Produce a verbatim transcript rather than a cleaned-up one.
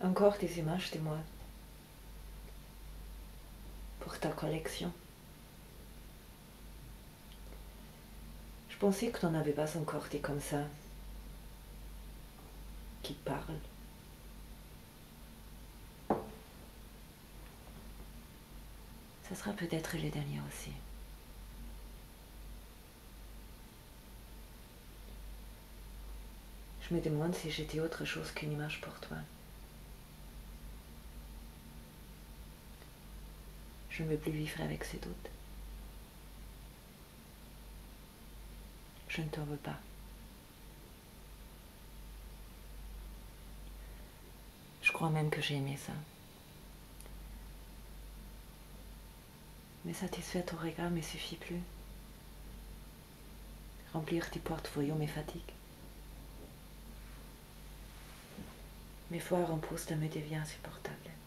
Encore des images de moi. Pour ta collection. Je pensais que tu n'en avais pas encore des comme ça. Qui parlent. Ça sera peut-être les derniers aussi. Je me demande si j'étais autre chose qu'une image pour toi. Je ne veux plus vivre avec ces doutes. Je ne t'en veux pas. Je crois même que j'ai aimé ça. Mais satisfaire ton regard ne me suffit plus. Remplir tes portfolios me fatigue. Mes foires en poste me devient insupportable.